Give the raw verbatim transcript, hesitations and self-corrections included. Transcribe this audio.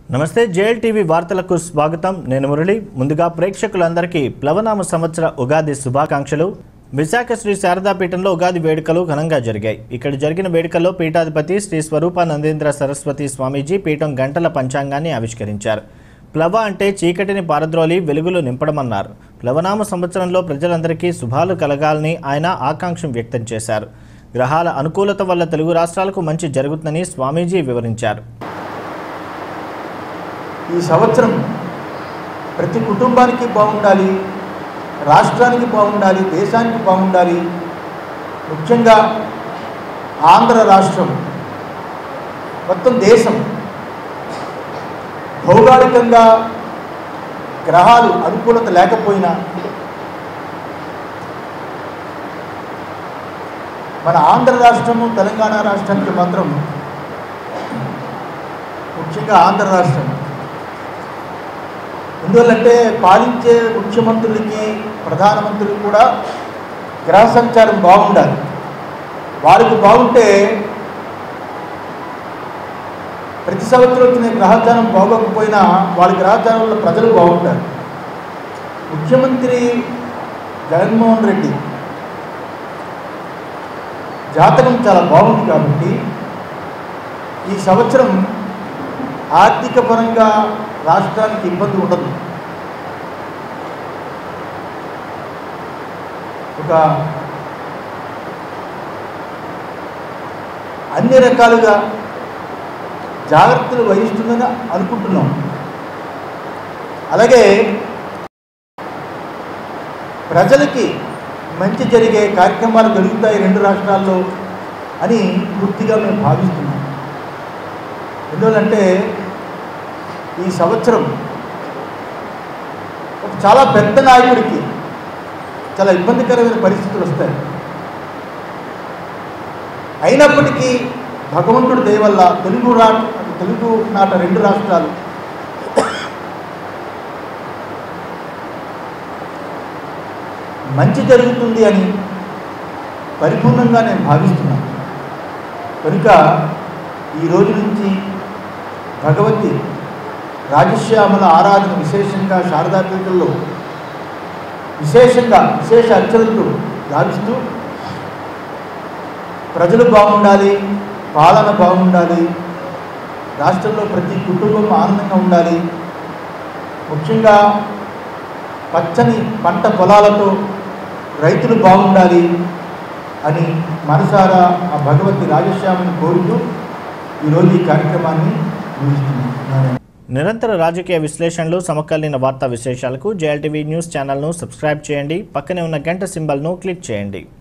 నమస్తే JL TV వార్తలకు స్వాగతం నేను మురళి ముందుగా ప్రేక్షకులందరికీ ప్లవనామ సంవత్సర ఉగాది శుభాకాంక్షలు విశాఖ శ్రీ శారదా పీఠంలో ఉగాది వేడుకలు ఘనంగా జరిగాయి ఇక్కడ జరిగిన వేడుకల్లో పీఠాధిపతి శ్రీ స్వరూపానందేంద్ర సరస్వతి స్వామీజీ పీఠం గంటల పంచాంగాన్ని ఆవిష్కరించారు ప్లవ అంటే చీకటిని పారద్రోలి వెలుగులు నింపడమన్నారు ప్లవనామ సంవత్సరంలో ప్రజలందరికీ శుభాలు కలగాలని ఆయన ఆకాంక్ష వ్యక్తం చేశారు గ్రహాల అనుకూలత వల్ల తెలుగు రాష్ట్రాలకు మంచి జరుగుతుందని స్వామీజీ వివరించారు ఈ సంవత్సరం ప్రతి కుటుంబానికి బాగుండాలి రాష్ట్రానికి బాగుండాలి దేశానికి బాగుండాలి ముఖ్యంగా ఆంధ్ర రాష్ట్రం మొత్తం దేశం భౌగోళికంగా గ్రహాలు అనుకూలత లేకపోయినా మన ఆంధ్ర రాష్ట్రము తెలంగాణ రాష్ట్రానికి మాత్రం ముఖ్యంగా ఆంధ్ర రాష్ట్రం ఎందువల్లంటే పాలించే ముఖ్యమంత్రులకి ప్రధానమంత్రులకు కూడా గ్రహ సంచారం బాగుండాలి వారికి బాగుంటే ప్రతి సంవత్సరం వచ్చిన గ్రహచారం బాగోకపోయినా వాళ్ళ గ్రహచారంలో ప్రజలు బాగుంటారు ముఖ్యమంత్రి జగన్మోహన్ రెడ్డి జాతకం చాలా బాగుంది కాబట్టి ఈ సంవత్సరం ఆర్థిక పరంగా రాష్ట్రానికి ఇబ్బంది ఉండదు ఒక అన్ని రకాలుగా జాగ్రత్తలు వహిస్తుందని అనుకుంటున్నాం అలాగే ప్రజలకి మంచి జరిగే కార్యక్రమాలు జరుగుతాయి రెండు రాష్ట్రాల్లో అని పూర్తిగా మేము భావిస్తున్నాం ఎందుకంటే ఈ సంవత్సరం ఒక చాలా పెద్ద నాయకుడికి చాలా ఇబ్బందికరమైన పరిస్థితులు వస్తాయి అయినప్పటికీ భగవంతుడి దయ వల్ల తెలుగు రా తెలుగు నాట రెండు రాష్ట్రాలు మంచి జరుగుతుంది అని పరిపూర్ణంగా నేను భావిస్తున్నాను కనుక ఈ రోజు నుంచి భగవతి రాజశ్యామల ఆరాధన విశేషంగా శారదా పీఠంలో విశేషంగా విశేష అర్చనలు గావిస్తూ ప్రజలు బాగుండాలి పాలన బాగుండాలి రాష్ట్రంలో ప్రతి కుటుంబం ఆనందంగా ఉండాలి ముఖ్యంగా పచ్చని పంట పొలాలతో రైతులు బాగుండాలి అని మనసారా ఆ భగవతి రాజశ్యామని కోరుతూ ఈరోజు ఈ కార్యక్రమాన్ని ముగిస్తున్నాను నిరంతర రాజకీయ విశ్లేషణలు సమకాలీన వార్తా విశేషాలకు జేఎల్ టీవీ న్యూస్ ఛానల్ను సబ్స్క్రైబ్ చేయండి పక్కనే ఉన్న గంట సింబల్ను క్లిక్ చేయండి